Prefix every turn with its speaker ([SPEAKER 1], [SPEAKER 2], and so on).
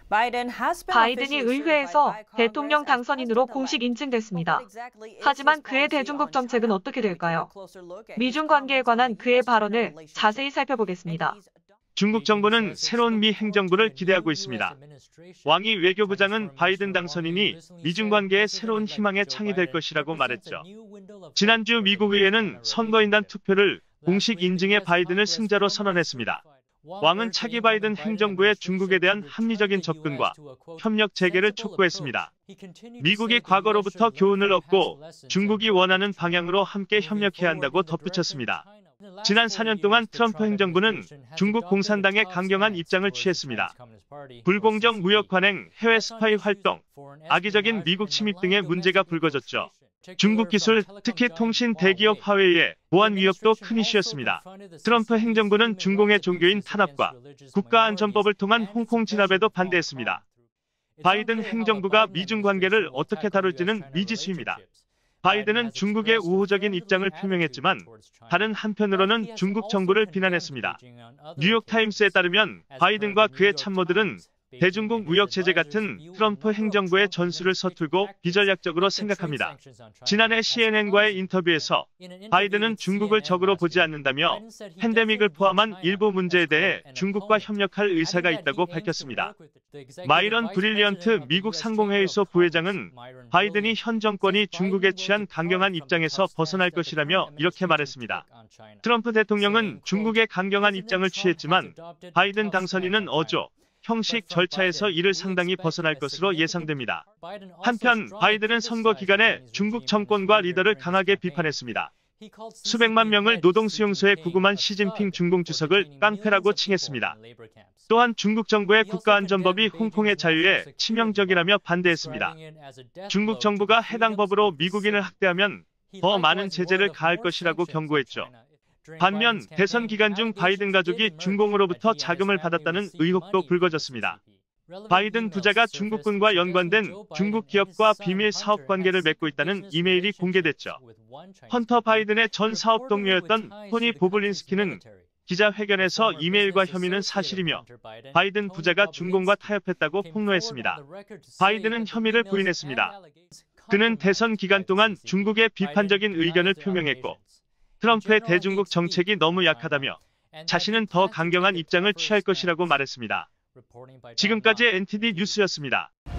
[SPEAKER 1] 바이든이 의회에서 대통령 당선인으로 공식 인증됐습니다. 하지만 그의 대중국 정책은 어떻게 될까요? 미중 관계에 관한 그의 발언을 자세히 살펴보겠습니다.
[SPEAKER 2] 중국 정부는 새로운 미 행정부를 기대하고 있습니다. 왕이 외교부장은 바이든 당선인이 미중 관계의 새로운 희망의 창이 될 것이라고 말했죠. 지난주 미국 의회는 선거인단 투표를 공식 인증해 바이든을 승자로 선언했습니다. 왕은 차기 바이든 행정부의 중국에 대한 합리적인 접근과 협력 재개를 촉구했습니다. 미국이 과거로부터 교훈을 얻고 중국이 원하는 방향으로 함께 협력해야 한다고 덧붙였습니다. 지난 4년 동안 트럼프 행정부는 중국 공산당의 강경한 입장을 취했습니다. 불공정 무역 관행, 해외 스파이 활동, 악의적인 미국 침입 등의 문제가 불거졌죠. 중국 기술, 특히 통신 대기업 화웨이의 보안 위협도 큰 이슈였습니다. 트럼프 행정부는 중공의 종교인 탄압과 국가안전법을 통한 홍콩 진압에도 반대했습니다. 바이든 행정부가 미중 관계를 어떻게 다룰지는 미지수입니다. 바이든은 중국의 우호적인 입장을 표명했지만 다른 한편으로는 중국 정부를 비난했습니다. 뉴욕타임스에 따르면 바이든과 그의 참모들은 대중국 무역 제재 같은 트럼프 행정부의 전술을 서툴고 비전략적으로 생각합니다. 지난해 CNN과의 인터뷰에서 바이든은 중국을 적으로 보지 않는다며 팬데믹을 포함한 일부 문제에 대해 중국과 협력할 의사가 있다고 밝혔습니다. 마이런 브릴리언트 미국 상공회의소 부회장은 바이든이 현 정권이 중국에 취한 강경한 입장에서 벗어날 것이라며 이렇게 말했습니다. 트럼프 대통령은 중국의 강경한 입장을 취했지만 바이든 당선인은 어조, 형식 절차에서 이를 상당히 벗어날 것으로 예상됩니다. 한편 바이든은 선거 기간에 중국 정권과 리더를 강하게 비판했습니다. 수백만 명을 노동수용소에 구금한 시진핑 중공 주석을 깡패라고 칭했습니다. 또한 중국 정부의 국가안전법이 홍콩의 자유에 치명적이라며 반대했습니다. 중국 정부가 해당 법으로 미국인을 학대하면 더 많은 제재를 가할 것이라고 경고했죠. 반면 대선 기간 중 바이든 가족이 중공으로부터 자금을 받았다는 의혹도 불거졌습니다. 바이든 부자가 중국군과 연관된 중국 기업과 비밀 사업 관계를 맺고 있다는 이메일이 공개됐죠. 헌터 바이든의 전 사업 동료였던 토니 보블린스키는 기자회견에서 이메일과 혐의는 사실이며 바이든 부자가 중공과 타협했다고 폭로했습니다. 바이든은 혐의를 부인했습니다. 그는 대선 기간 동안 중국의 비판적인 의견을 표명했고 트럼프의 대중국 정책이 너무 약하다며 자신은 더 강경한 입장을 취할 것이라고 말했습니다. 지금까지 NTD 뉴스였습니다.